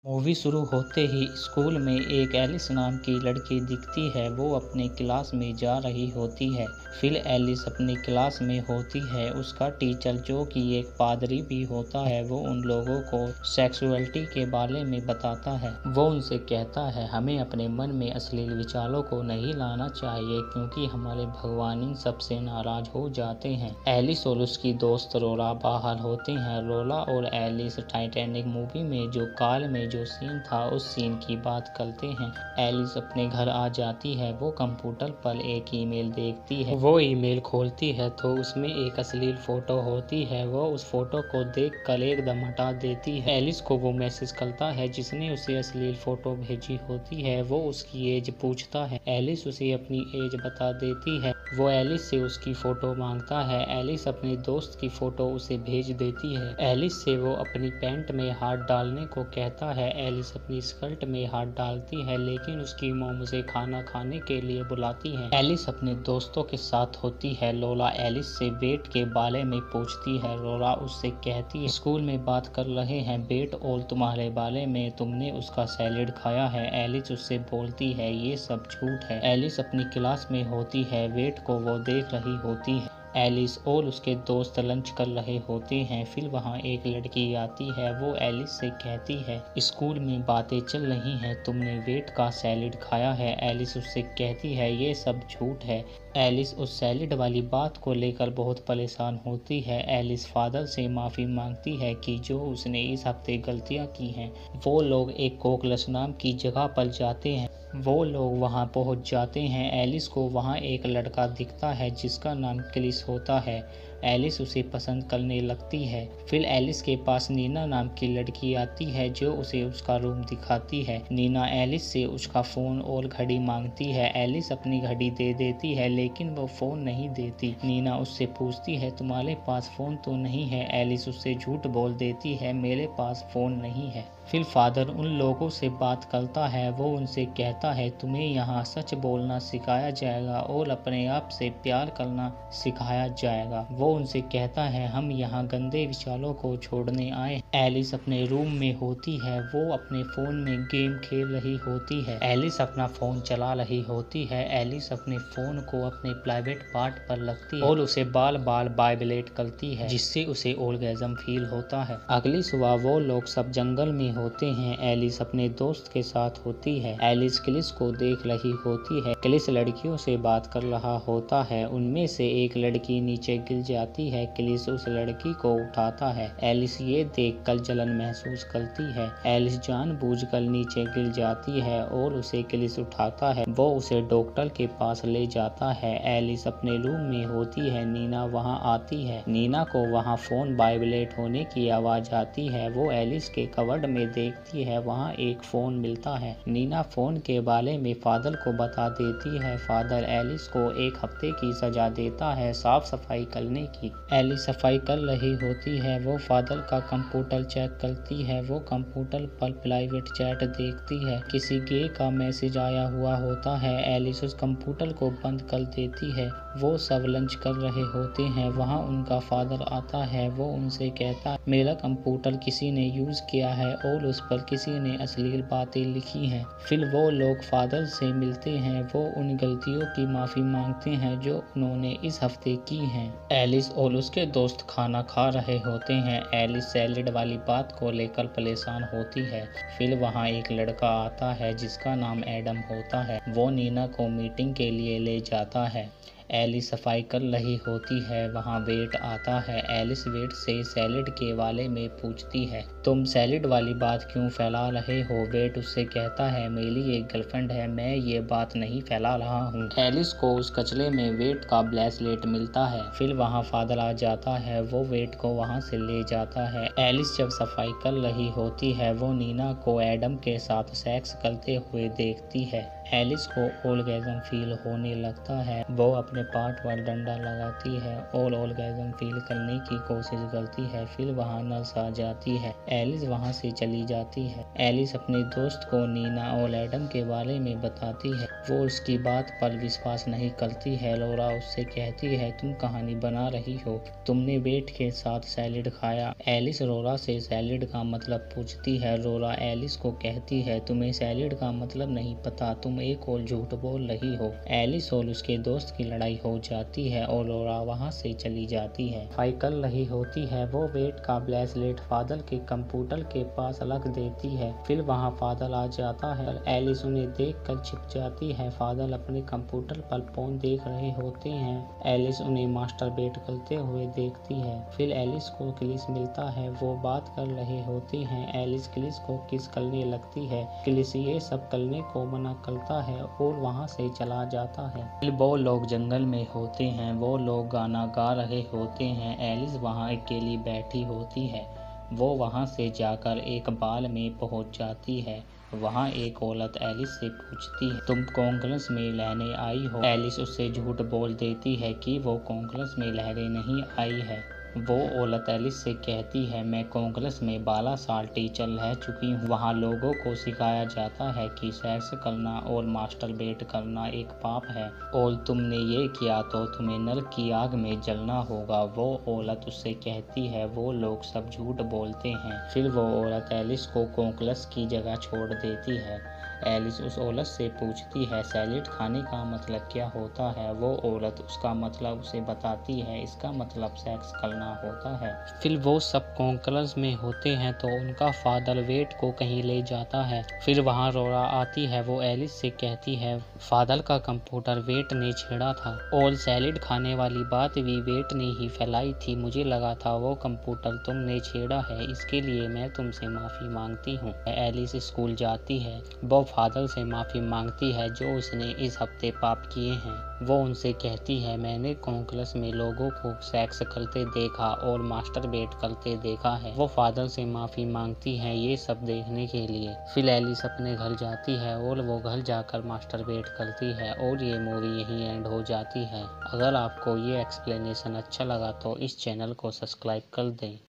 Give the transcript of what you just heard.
Movie शुरू होते ही school में एक एलिस नाम की लड़की दिखती है। वो अपने क्लास में जा रही होती है। फिर एलिस अपनी क्लास में होती है। उसका टीचर, जो कि एक पादरी भी होता है, वो उन लोगों को सेक्सुअलिटी के बारे में बताता है। वो उनसे कहता है, हमें अपने मन में अश्लील विचारों को नहीं लाना चाहिए, क्योंकि हमारे भगवान इन सबसे नाराज हो जाते हैं। एलिस और उसकी दोस्त रोरा बाहर होते हैं। रोरा और एलिस टाइटैनिक मूवी में जो कार में जो सीन था, उस सीन की बात करते हैं। एलिस अपने घर आ जाती है। वो कंप्यूटर पर एक ईमेल देखती है। वो ईमेल खोलती है तो उसमें एक अश्लील फोटो होती है। वो उस फोटो को देखकर एकदम हटा देती है। एलिस को वो मैसेज करता है जिसने उसे अश्लील फोटो भेजी होती है। वो उसकी एज पूछता है। एलिस उसे अपनी एज बता देती है। वो एलिस से उसकी फोटो मांगता है। एलिस अपने दोस्त की फोटो उसे भेज देती है। एलिस से वो अपनी पैंट में हाथ डालने को कहता है। एलिस अपनी स्कर्ट में हाथ डालती है, लेकिन उसकी मॉम उसे खाना खाने के लिए बुलाती है। एलिस अपने दोस्तों के साथ होती है। लोला एलिस से वेट के बारे में पूछती है। लोला उससे कहती है, स्कूल में बात कर रहे हैं वेट और तुम्हारे बारे में, तुमने उसका सैलेड खाया है। एलिस उससे बोलती है, ये सब झूठ है। एलिस अपनी क्लास में होती है। वेट को वो देख रही होती है। एलिस और उसके दोस्त लंच कर रहे होते हैं। फिर वहाँ एक लड़की आती है। वो एलिस से कहती है, स्कूल में बातें चल रही हैं, तुमने वेट का सैलेड खाया है। एलिस उससे कहती है, ये सब झूठ है। एलिस उस सैलेड वाली बात को लेकर बहुत परेशान होती है। एलिस फादर से माफ़ी मांगती है कि जो उसने इस हफ्ते गलतियाँ की हैं। वो लोग एक कोकलस नाम की जगह पर जाते हैं। वो लोग वहां पहुंच जाते हैं। एलिस को वहां एक लड़का दिखता है जिसका नाम क्रिस होता है। एलिस उसे पसंद करने लगती है। फिर एलिस के पास नीना नाम की लड़की आती है, जो उसे उसका रूम दिखाती है। नीना एलिस से उसका फ़ोन और घड़ी मांगती है। एलिस अपनी घड़ी दे देती है, लेकिन वो फ़ोन नहीं देती। नीना उससे पूछती है, तुम्हारे पास फ़ोन तो नहीं है? एलिस उससे झूठ बोल देती है, मेरे पास फ़ोन नहीं है। फिर फादर उन लोगों से बात करता है। वो उनसे कहता है, तुम्हें यहाँ सच बोलना सिखाया जाएगा और अपने आप से प्यार करना सिखाया जाएगा। वो उनसे कहता है, हम यहाँ गंदे विचारों को छोड़ने आए। एलिस अपने रूम में होती है। वो अपने फ़ोन में गेम खेल रही होती है। एलिस अपना फ़ोन चला रही होती है। एलिस अपने फ़ोन को अपने प्राइवेट पार्ट पर रखती है और उसे बार बार वाइब्रेट करती है, जिससे उसे ऑर्गेज़म फील होता है। अगली सुबह वो लोग सब जंगल में होते हैं। एलिस अपने दोस्त के साथ होती है। एलिस क्रिस को देख रही होती है। क्रिस लड़कियों से बात कर रहा होता है। उनमें से एक लड़की नीचे गिर जाती है। क्रिस उस लड़की को उठाता है। एलिस ये देखकर जलन महसूस करती है। एलिस जानबूझकर नीचे गिर जाती है और उसे क्रिस उठाता है। वो उसे डॉक्टर के पास ले जाता है। एलिस अपने रूम में होती है। नीना वहाँ आती है। नीना को वहाँ फोन वाइब्रेट होने की आवाज आती है। वो एलिस के कवर्ड में देखती है। वहाँ एक फोन मिलता है। नीना फोन के बारे में फादर को बता देती है। फादर एलिस को 1 हफ्ते की सजा देता है साफ सफाई करने की। एलिस सफाई कर रही होती है। वो फादर का कंप्यूटर चेक करती है। वो कंप्यूटर पर प्राइवेट चैट देखती है। किसी गे का मैसेज आया हुआ होता है। एलिस उस कंप्यूटर को बंद कर देती है। वो सब लंच कर रहे होते हैं। वहाँ उनका फादर आता है। वो उनसे कहता है, मेरा कंप्यूटर किसी ने यूज किया है और उस पर किसी ने अश्लील बातें लिखी हैं। फिर वो लोग फादर से मिलते हैं। वो उन गलतियों की माफ़ी मांगते हैं जो उन्होंने इस हफ्ते की हैं। एलिस और उसके दोस्त खाना खा रहे होते हैं। एलिस सैलेड वाली बात को लेकर परेशान होती है। फिर वहाँ एक लड़का आता है जिसका नाम एडम होता है। वो नीना को मीटिंग के लिए ले जाता है। एलिस सफाई कर रही होती है। वहाँ वेट आता है। एलिस वेट से सैलेड के बारे में पूछती है, तुम सैलेड वाली बात क्यों फैला रहे हो? वेट उससे कहता है, मेरी एक गर्लफ्रेंड है, मैं ये बात नहीं फैला रहा हूँ। एलिस को उस कचरे में वेट का ब्रेसलेट मिलता है। फिर वहाँ फादर आ जाता है। वो वेट को वहाँ से ले जाता है। एलिस जब सफाई कर रही होती है, वो नीना को एडम के साथ सेक्स करते हुए देखती है। एलिस को ऑर्गेज़म फील होने लगता है। वो अपने पार्ट पर डंडा लगाती है और ऑर्गेज़म फील करने की कोशिश करती है। फिर वहाँ नर्स आ जाती है। एलिस वहाँ से चली जाती है। एलिस अपने दोस्त को नीना और एडम के बारे में बताती है। वो उसकी बात पर विश्वास नहीं करती है। लॉरा उससे कहती है, तुम कहानी बना रही हो, तुमने बेट के साथ सैलेड खाया। एलिस लॉरा से सैलेड का मतलब पूछती है। लॉरा एलिस को कहती है, तुम्हें सैलेड का मतलब नहीं पता, तुम एक और झूठ बोल रही हो। एलिस और उसके दोस्त की लड़ाई हो जाती है और लॉरा वहाँ से चली जाती है। फाई कर रही होती है। वो बेट का ब्रेसलेट फादर के कंप्यूटर के पास रख देती है। फिर वहाँ फादर आ जाता है। एलिस उन्हें देख कर छिप जाती है। फादर अपने कंप्यूटर पर फोन देख रहे होते हैं। एलिस उन्हें मास्टरबेट करते हुए देखती है। फिर एलिस को क्रिस मिलता है। वो बात कर रहे होते हैं। एलिस क्रिस को किस करने लगती है। क्रिस ये सब करने को मना करता है और वहाँ से चला जाता है। फिर वो लोग जंगल में होते हैं। वो लोग गाना गा रहे होते हैं। एलिस वहाँ अकेली बैठी होती है। वो वहाँ से जाकर एक बाल में पहुँच जाती है। वहाँ एक औरत एलिस से पूछती है, तुम कांग्रेस में रहने आई हो। एलिस उससे झूठ बोल देती है कि वो कांग्रेस में रहने नहीं आई है। वो औरत एलिस से कहती है, मैं कांग्रेस में 12 साल टीचर रह चुकी हूँ। वहाँ लोगों को सिखाया जाता है कि सेक्स करना और मास्टरबेट करना एक पाप है और तुमने ये किया तो तुम्हें नरक की आग में जलना होगा। वो औरत उससे कहती है, वो लोग सब झूठ बोलते हैं। फिर वो औरत एलिस को कांग्रेस की जगह छोड़ देती है। एलिस उस औरत से पूछती है, सैलेड खाने का मतलब क्या होता है। वो औरत उसका मतलब उसे बताती है, इसका मतलब सेक्स करना होता है। फिर वो सब कांग्रेस में होते हैं तो उनका फादर वेट को कहीं ले जाता है। फिर वहाँ लॉरा आती है। वो एलिस से कहती है, फादर का कंप्यूटर वेट ने छेड़ा था और सैलेड खाने वाली बात भी वेट ने ही फैलाई थी। मुझे लगा था वो कंप्यूटर तुमने छेड़ा है, इसके लिए मैं तुमसे माफ़ी मांगती हूँ। एलिस स्कूल जाती है। वो फादर से माफ़ी मांगती है जो उसने इस हफ्ते पाप किए हैं। वो उनसे कहती है, मैंने कांग्रेस में लोगों को सेक्स करते देखा और मास्टरबेट करते देखा है। वो फादर से माफ़ी मांगती है ये सब देखने के लिए। फिर एलिस अपने घर जाती है और वो घर जाकर मास्टरबेट करती है और ये मूवी यहीं एंड हो जाती है। अगर आपको ये एक्सप्लेनेशन अच्छा लगा तो इस चैनल को सब्सक्राइब कर दें।